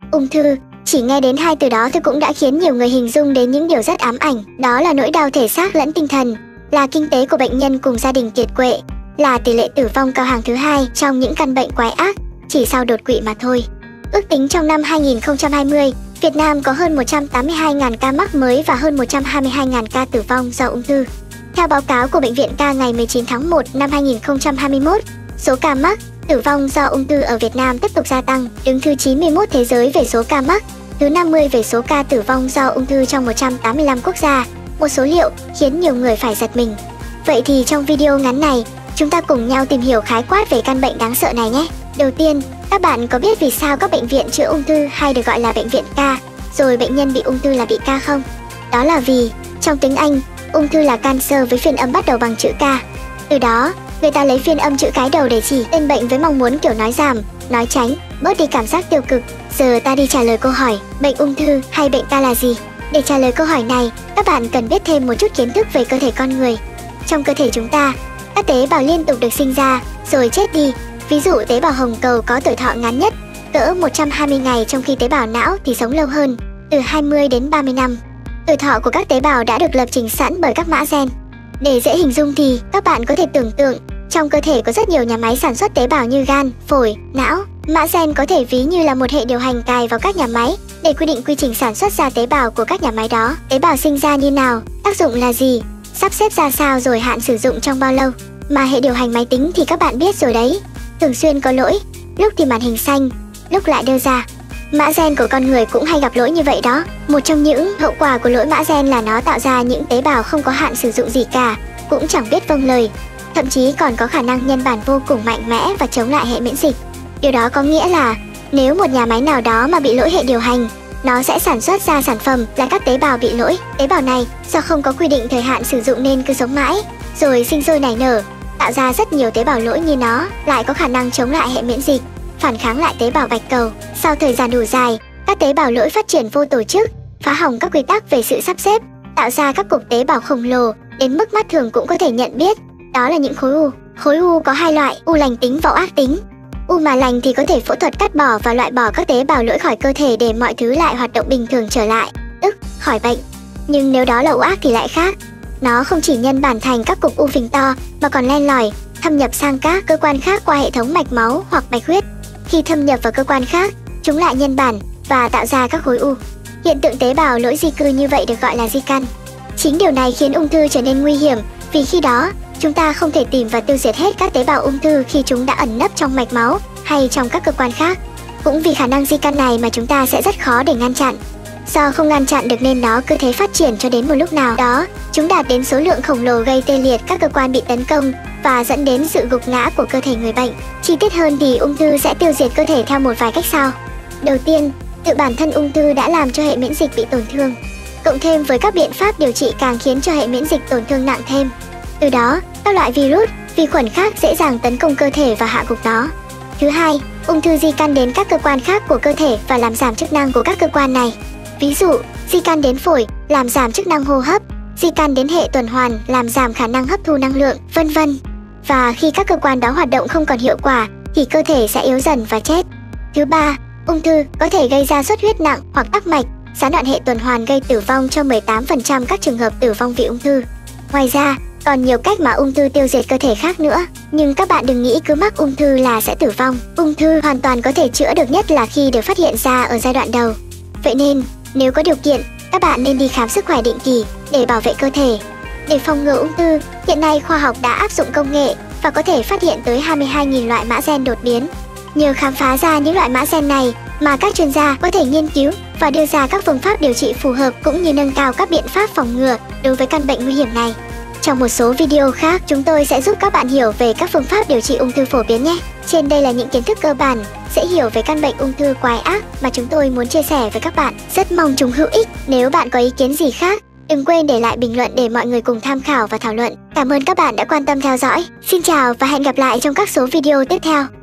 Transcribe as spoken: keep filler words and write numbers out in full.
Ung thư, chỉ nghe đến hai từ đó thôi cũng đã khiến nhiều người hình dung đến những điều rất ám ảnh. Đó là nỗi đau thể xác lẫn tinh thần, là kinh tế của bệnh nhân cùng gia đình kiệt quệ, là tỷ lệ tử vong cao hàng thứ hai trong những căn bệnh quái ác, chỉ sau đột quỵ mà thôi. Ước tính trong năm hai nghìn không trăm hai mươi, Việt Nam có hơn một trăm tám mươi hai nghìn ca mắc mới và hơn một trăm hai mươi hai nghìn ca tử vong do ung thư. Theo báo cáo của Bệnh viện Ca ngày mười chín tháng một năm hai nghìn không trăm hai mươi mốt, số ca mắc, tử vong do ung thư ở Việt Nam tiếp tục gia tăng, đứng thứ chín mươi mốt thế giới về số ca mắc, thứ năm mươi về số ca tử vong do ung thư trong một trăm tám mươi lăm quốc gia, một số liệu khiến nhiều người phải giật mình. Vậy thì trong video ngắn này, chúng ta cùng nhau tìm hiểu khái quát về căn bệnh đáng sợ này nhé. Đầu tiên, các bạn có biết vì sao các bệnh viện chữa ung thư hay được gọi là bệnh viện ca, rồi bệnh nhân bị ung thư là bị ca không? Đó là vì, trong tiếng Anh, ung thư là cancer với phiên âm bắt đầu bằng chữ K. Từ đó, người ta lấy phiên âm chữ cái đầu để chỉ tên bệnh với mong muốn kiểu nói giảm, nói tránh, bớt đi cảm giác tiêu cực. Giờ ta đi trả lời câu hỏi, bệnh ung thư hay bệnh ca là gì? Để trả lời câu hỏi này, các bạn cần biết thêm một chút kiến thức về cơ thể con người. Trong cơ thể chúng ta, các tế bào liên tục được sinh ra, rồi chết đi. Ví dụ tế bào hồng cầu có tuổi thọ ngắn nhất, cỡ một trăm hai mươi ngày, trong khi tế bào não thì sống lâu hơn, từ hai mươi đến ba mươi năm. Tuổi thọ của các tế bào đã được lập trình sẵn bởi các mã gen. Để dễ hình dung thì các bạn có thể tưởng tượng, trong cơ thể có rất nhiều nhà máy sản xuất tế bào như gan, phổi, não. Mã gen có thể ví như là một hệ điều hành cài vào các nhà máy để quy định quy trình sản xuất ra tế bào của các nhà máy đó. Tế bào sinh ra như nào, tác dụng là gì, sắp xếp ra sao, rồi hạn sử dụng trong bao lâu. Mà hệ điều hành máy tính thì các bạn biết rồi đấy, thường xuyên có lỗi, lúc thì màn hình xanh, lúc lại đơ ra. Mã gen của con người cũng hay gặp lỗi như vậy đó. Một trong những hậu quả của lỗi mã gen là nó tạo ra những tế bào không có hạn sử dụng gì cả, cũng chẳng biết vâng lời, thậm chí còn có khả năng nhân bản vô cùng mạnh mẽ và chống lại hệ miễn dịch. Điều đó có nghĩa là nếu một nhà máy nào đó mà bị lỗi hệ điều hành, nó sẽ sản xuất ra sản phẩm là các tế bào bị lỗi. Tế bào này do không có quy định thời hạn sử dụng nên cứ sống mãi, rồi sinh sôi nảy nở, tạo ra rất nhiều tế bào lỗi như nó, lại có khả năng chống lại hệ miễn dịch, phản kháng lại tế bào bạch cầu. Sau thời gian đủ dài, các tế bào lỗi phát triển vô tổ chức, phá hỏng các quy tắc về sự sắp xếp, tạo ra các cục tế bào khổng lồ đến mức mắt thường cũng có thể nhận biết. Đó là những khối u. Khối u có hai loại, u lành tính và u ác tính. U mà lành thì có thể phẫu thuật cắt bỏ và loại bỏ các tế bào lỗi khỏi cơ thể để mọi thứ lại hoạt động bình thường trở lại, tức khỏi bệnh. Nhưng nếu đó là u ác thì lại khác. Nó không chỉ nhân bản thành các cục u phình to mà còn len lỏi, thâm nhập sang các cơ quan khác qua hệ thống mạch máu hoặc bạch huyết. Khi thâm nhập vào cơ quan khác, chúng lại nhân bản và tạo ra các khối u. Hiện tượng tế bào lỗi di cư như vậy được gọi là di căn. Chính điều này khiến ung thư trở nên nguy hiểm, vì khi đó chúng ta không thể tìm và tiêu diệt hết các tế bào ung thư khi chúng đã ẩn nấp trong mạch máu hay trong các cơ quan khác. Cũng vì khả năng di căn này mà chúng ta sẽ rất khó để ngăn chặn. Do không ngăn chặn được nên nó cứ thế phát triển cho đến một lúc nào đó, chúng đạt đến số lượng khổng lồ gây tê liệt các cơ quan bị tấn công và dẫn đến sự gục ngã của cơ thể người bệnh. Chi tiết hơn thì ung thư sẽ tiêu diệt cơ thể theo một vài cách sau. Đầu tiên, tự bản thân ung thư đã làm cho hệ miễn dịch bị tổn thương. Cộng thêm với các biện pháp điều trị càng khiến cho hệ miễn dịch tổn thương nặng thêm. Từ đó, các loại virus, vi khuẩn khác dễ dàng tấn công cơ thể và hạ gục nó. Thứ hai, ung thư di căn đến các cơ quan khác của cơ thể và làm giảm chức năng của các cơ quan này. Ví dụ, di căn đến phổi, làm giảm chức năng hô hấp, di căn đến hệ tuần hoàn, làm giảm khả năng hấp thu năng lượng, vân vân. Và khi các cơ quan đó hoạt động không còn hiệu quả, thì cơ thể sẽ yếu dần và chết. Thứ ba, ung thư có thể gây ra xuất huyết nặng hoặc tắc mạch, gián đoạn hệ tuần hoàn gây tử vong cho mười tám phần trăm các trường hợp tử vong vì ung thư. Ngoài ra, còn nhiều cách mà ung thư tiêu diệt cơ thể khác nữa, nhưng các bạn đừng nghĩ cứ mắc ung thư là sẽ tử vong. Ung thư hoàn toàn có thể chữa được, nhất là khi được phát hiện ra ở giai đoạn đầu. Vậy nên, nếu có điều kiện, các bạn nên đi khám sức khỏe định kỳ để bảo vệ cơ thể. Để phòng ngừa ung thư, hiện nay khoa học đã áp dụng công nghệ và có thể phát hiện tới hai mươi hai nghìn loại mã gen đột biến. Nhờ khám phá ra những loại mã gen này mà các chuyên gia có thể nghiên cứu và đưa ra các phương pháp điều trị phù hợp, cũng như nâng cao các biện pháp phòng ngừa đối với căn bệnh nguy hiểm này. Trong một số video khác, chúng tôi sẽ giúp các bạn hiểu về các phương pháp điều trị ung thư phổ biến nhé. Trên đây là những kiến thức cơ bản, dễ hiểu về căn bệnh ung thư quái ác mà chúng tôi muốn chia sẻ với các bạn. Rất mong chúng hữu ích. Nếu bạn có ý kiến gì khác, đừng quên để lại bình luận để mọi người cùng tham khảo và thảo luận. Cảm ơn các bạn đã quan tâm theo dõi. Xin chào và hẹn gặp lại trong các số video tiếp theo.